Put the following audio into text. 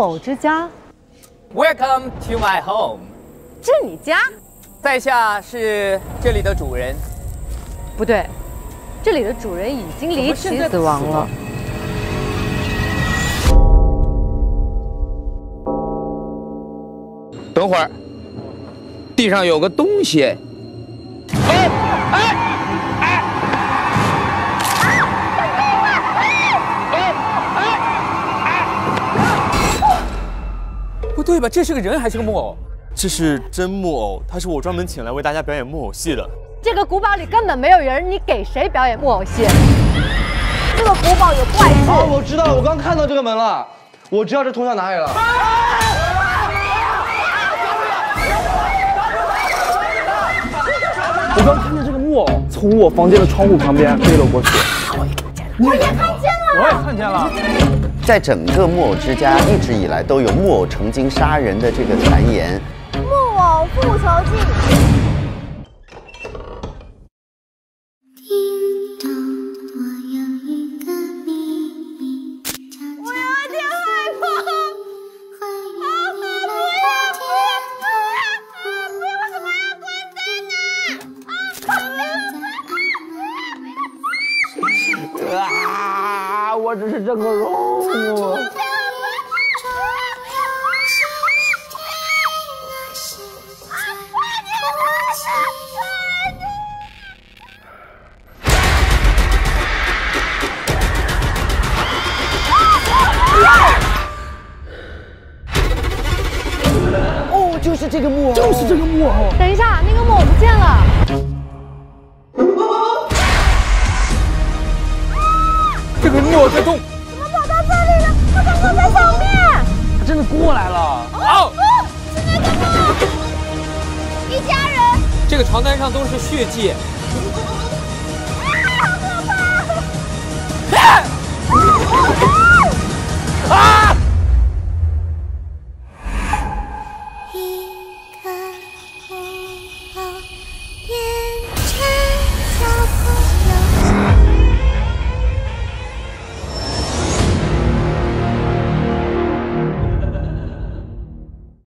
偶之家。 Welcome to my home。 这是你家？ 在下是这里的主人。 不对，这里的主人已经离奇死亡了。 等会儿，地上有个东西。 不对吧？这是个人还是个木偶？ 这是真木偶，他是我专门请来为大家表演木偶戏的。 这个古堡里根本没有人，你给谁表演木偶戏？这个古堡有怪事。 啊，我知道，我刚看到这个门了，我知道这通向哪里了。我刚看见这个木偶从我房间的窗户旁边飞了过去。 我也看见了， 我也看见了。 在整个木偶之家一直以来都有木偶曾经杀人的这个传言。 木偶复仇记。我有点害怕。为什么要关灯呢？ 啊！我只是整个容物。哦，就是这个木偶，就是这个木偶。 等一下，那个木偶不见了。 这个木偶在动。 怎么跑到这里了？我想坐在上面。 他真的过来了。 哦， 是那个木偶，一家人。 这个床单上都是血迹。